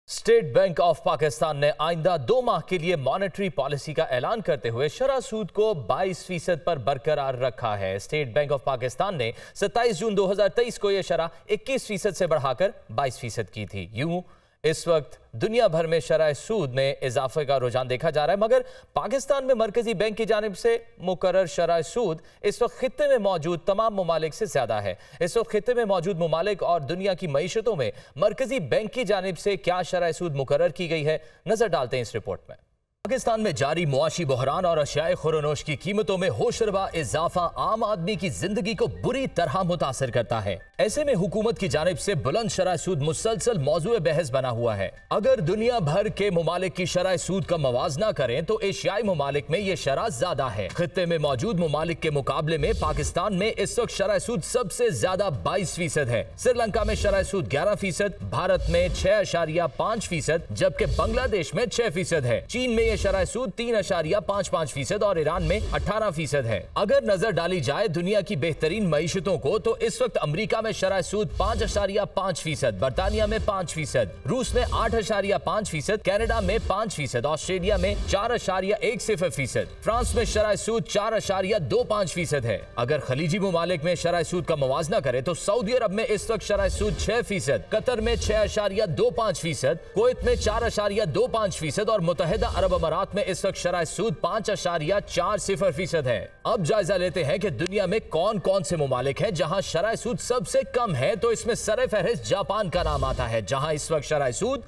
State bank of Pakistan ने आइंदा 2 माह के लिए मॉनेटरी पॉलिसी का ऐलान करते हुए शरह सूद को 22% पर बरकरार रखा है। स्टेट बैंक ऑफ पाकिस्तान ने 27 जून 2023 को यह शरह 21% से बढ़ाकर 22% की थी। यूं इस वक्त दुनिया भर में शरह सूद में इजाफे का रुझान देखा जा रहा है, मगर पाकिस्तान में मरकजी बैंक की जानिब से मुकर्रर शरह सूद इस वक्त खित्ते में मौजूद तमाम ममालिक से ज्यादा है। इस वक्त खित्ते में मौजूद ममालिक और दुनिया की मईशतों में मरकजी बैंक की जानिब से क्या शरह सूद मुकर्रर की गई है, नजर डालते हैं इस रिपोर्ट में। पाकिस्तान में जारी मुआशी बहरान और अशियाए खुरनोश की कीमतों में होशरबा इजाफा आम आदमी की जिंदगी को बुरी तरह मुतासर करता है। ऐसे में हुकूमत की जानिब से बुलंद शरह सूद मुसलसल मौजूए बहस बना हुआ है। अगर दुनिया भर के ममालिक की शरह सूद का मवाजना करें तो एशियाई ममालिक में यह शरह ज्यादा है। खित्ते में मौजूद ममालिक के मुकाबले में पाकिस्तान में इस वक्त शरह सूद सबसे ज्यादा 22% है। श्रीलंका में शरह सूद 11%, भारत में 6.5%, जबकि बांग्लादेश में 6% है। चीन में शरह सूद 3.55% और ईरान में 18% है। अगर नजर डाली जाए दुनिया की बेहतरीन मईशतों को तो इस वक्त अमेरिका में शरह सूद 5.5%, बरतानिया में 5%, रूस में 8.5%, कनाडा में 5%, ऑस्ट्रेलिया में 4.10%, फ्रांस में शरह सूद 4.25% है। अगर खलीजी ममालिक में शरह सूद का मवाजना करें तो सऊदी अरब में इस वक्त शरह सूद 6%, कतर में 6.25%, कुवैत में 4.25% और मुत्तहिदा अरब अमारात में इस वक्त शरह सूद 5.40% है। अब जायजा लेते हैं कि दुनिया में कौन कौन से ममालिक हैं जहां शरह सूद सबसे कम है। तो इसमें सरे फहरिस्त जापान का नाम आता है, जहां इस वक्त शरह सूद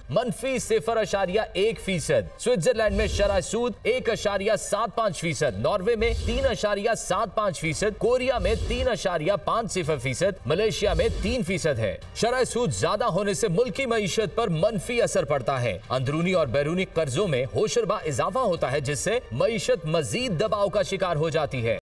-0.1%, स्विट्जरलैंड में शरह सूद 1.75%, नॉर्वे में 3.75%, कोरिया में 3.50%, मलेशिया में 3% है। शरह सूद ज्यादा होने से मुल्की मईशत पर मनफी असर पड़ता है। अंदरूनी और बैरूनी कर्जों में होशरबा इजाफा होता है, जिससे मईशत मजीद दबाव का शिकार हो जाती है।